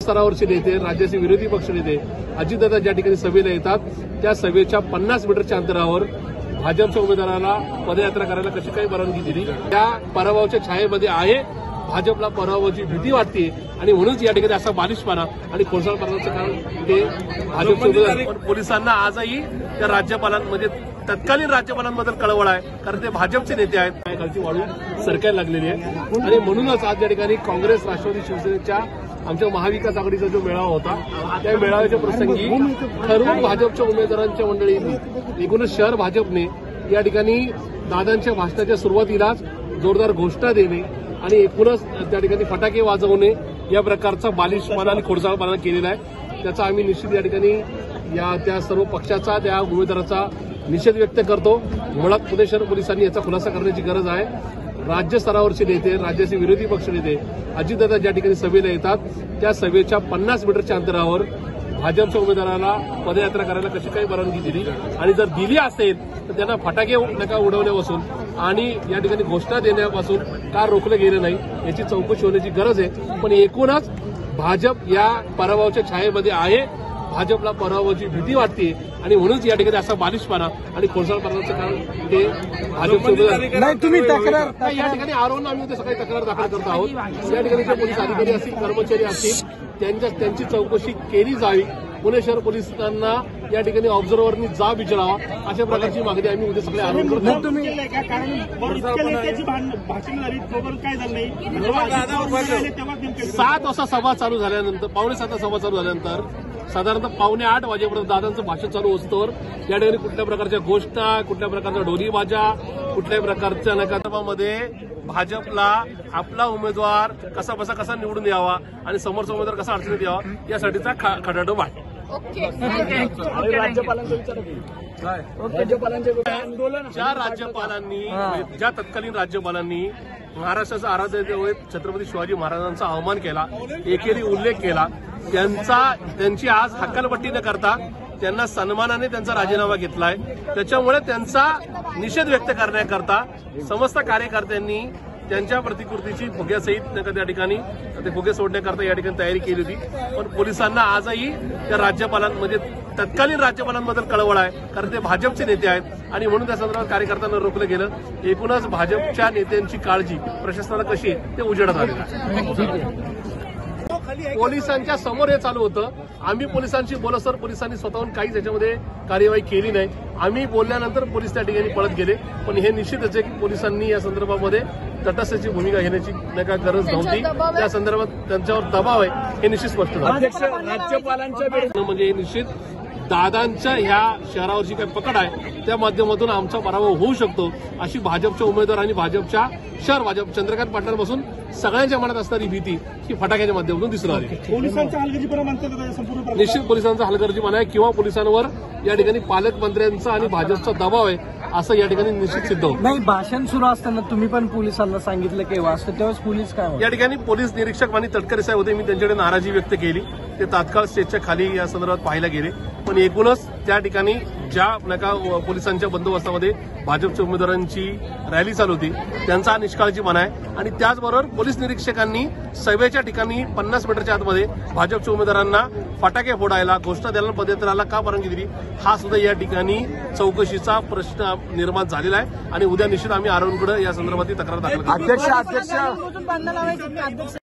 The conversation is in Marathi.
स्तरावरचे नेते, राज्याचे विरोधी पक्ष नेते अजितदादा ज्या ठिकाणी सभेला येतात त्या सभेच्या 50 मीटरच्या अंतरावर भाजपच्या उमेदवाराला पदयात्रा करायला कशी काही परवानगी दिली, त्या पराभवाच्या छायेमध्ये आहे. भाजपला पराभवाची भीती वाटते आणि म्हणूनच या ठिकाणी असा बालिशपणा आणि खोडसाळपणाचं कारण ते भाजपचे उमेदवार. पण पोलिसांना आजही त्या राज्यपालांमध्ये तत्कालीन राज्यपालांबद्दल कळवळ आहे, कारण ते भाजपचे नेते आहेत. खालची वाळू सरकायला लागलेली आहे आणि म्हणूनच आज या ठिकाणी काँग्रेस, राष्ट्रवादी, शिवसेनेच्या आमच्या महाविकास आघाडीचा जो मेळावा होता त्या मेळाव्याच्या प्रसंगी ठरवून भाजपच्या उमेदवारांच्या मंडळींनी एकूणच शहर भाजपने या ठिकाणी दादांच्या भाषणाच्या सुरुवातीलाच जोरदार घोषणा देणे आणि एकूणच त्या ठिकाणी फटाके वाजवणे या प्रकारचा बालिशपणा आणि खोडसाळपणा केलेला आहे. त्याचा आम्ही निश्चित या ठिकाणी त्या सर्व पक्षाचा, त्या उमेदवाराचा निषेध व्यक्त करतो. मुळात पुणे शहर पोलिसांनी याचा खुलासा करण्याची गरज आहे. राज्य स्तरावरचे नेते, राज्याचे विरोधी पक्ष नेते अजितदादा ज्या ठिकाणी सभेला येतात त्या सभेच्या 50 मीटरच्या अंतरावर भाजपच्या उमेदवाराला पदयात्रा करायला कशी काही परवानगी दिली आणि जर दिली असेल तर त्यांना फटाके नका उडवण्यापासून आणि या ठिकाणी घोषणा देण्यापासून का रोखलं गेलं नाही याची चौकशी होण्याची गरज आहे. पण एकूणच भाजप या पराभवाच्या छायेमध्ये आहे. भाजपला पराभवाची भीती वाटते आणि म्हणूनच या ठिकाणी असा बालिशपणा आणि खोडसाळपणाचं कारण ते भाजपचे उमेदवार. नाही तुम्ही तक्रार या ठिकाणी आरोहून आम्ही उद्या सकाळी तक्रार दाखल करत आहोत. या ठिकाणी जे पोलीस अधिकारी असतील, कर्मचारी असतील त्यांची चौकशी केली जावी. पुणे शहर पोलिसांना या ठिकाणी ऑब्झर्व्हरनी जाब विचारावा अशा प्रकारची मागणी आम्ही उद्या सगळे आरोप करतो. तुम्ही 7 वाजता सभा चालू झाल्यानंतर, 7:15 सभा चालू झाल्यानंतर साधारणतः 7:45 वाजेपर्यंत दादांचं भाषण चालू असतं. या ठिकाणी कुठल्या प्रकारच्या घोषणा, कुठल्या प्रकारच्या ढोलीबाजा, कुठल्याही प्रकारच्या नकारात्मकमध्ये भाजपला आपला उमेदवार कसा निवडून यावा आणि समोरचा उमेदवार कसा अडचणीत यावा यासाठीचा खडाडोब आहे. ज्या तत्कालीन राज्यपालांनी महाराष्ट्राचा आराध्य दैवत छत्रपती शिवाजी महाराजांचा अवमान केला, एकेरी उल्लेख केला, त्यांची आज हक्कलपट्टी न करता त्यांना सन्मानाने त्यांचा राजीनामा घेतलाय. त्याच्यामुळे त्यांचा निषेध व्यक्त करण्याकरता समस्त कार्यकर्त्यांनी त्यांच्या प्रतिकृतीची फुग्यासहित त्या ठिकाणी ते फुगे सोडण्याकरता या ठिकाणी तयारी केली होती. पण पोलिसांना आजही त्या राज्यपालांमध्ये तत्कालीन राज्यपालांबद्दल कळवळ आहे, कारण ते भाजपचे नेते आहेत आणि म्हणून त्या संदर्भात कार्यकर्त्यांना रोखलं गेलं. एकूणच भाजपच्या नेत्यांची काळजी प्रशासनाला कशी आहे ते उजेडात आलेलं आहे. पोलिसांच्या समोर हे चालू होतं. आम्ही पोलिसांशी बोलत तर पोलिसांनी स्वतःहून काहीच याच्यामध्ये कार्यवाही केली नाही. आम्ही बोलल्यानंतर पोलीस त्या ठिकाणी पळत गेले. पण हे निश्चितच आहे की पोलिसांनी या संदर्भामध्ये तटस्थतेची भूमिका घेण्याची गरज नव्हती. त्या संदर्भात त्यांच्यावर दबाव आहे हे निश्चित स्पष्ट झालं. राज्यपालांच्या म्हणजे निश्चित दादांच्या ह्या शहरावरची काही पकड आहे त्या माध्यमातून आमचा पराभव होऊ शकतो अशी भाजपच्या उमेदवार आणि भाजपच्या शहर भाजप चंद्रकांत पाटलांपासून सगळ्यांच्या मनात असणारी भीती ही फटाक्याच्या माध्यमातून दिसून आली. पोलिसांचा हलगर्जीपणा म्हणतात निश्चित पोलिसांचा हलगर्जीपणा आहे किंवा पोलिसांवर या ठिकाणी पालकमंत्र्यांचा आणि भाजपचा दबाव आहे असं या ठिकाणी निश्चित सिद्ध होतं. नाही, भाषण सुरू असताना तुम्ही पण पोलिसांना सांगितलं केव्हा असतं तेव्हाच पोलीस काय या ठिकाणी पोलीस निरीक्षक आणि तटकरे साहेब होते. मी त्यांच्याकडे नाराजी व्यक्त केली. ते तात्काळ स्टेजच्या खाली या संदर्भात पाहायला गेले. पण एकूणच त्या ठिकाणी ज्या पोलिसांच्या बंदोबस्तामध्ये भाजपच्या उमेदवारांची रॅली चालू होती त्यांचा निष्काळजीपणा आहे. आणि त्याचबरोबर पोलीस निरीक्षकांनी सभेच्या ठिकाणी 50 मीटरच्या आतमध्ये भाजपच्या उमेदवारांना फटाके फोडायला, घोषणा द्यायला, पदयात्रेला का परवानगी दिली हा सुद्धा या ठिकाणी चौकशीचा प्रश्न निर्माण झालेला आहे. आणि उद्या निश्चित आम्ही आरोग्याकडे या संदर्भात तक्रार दाखल करू.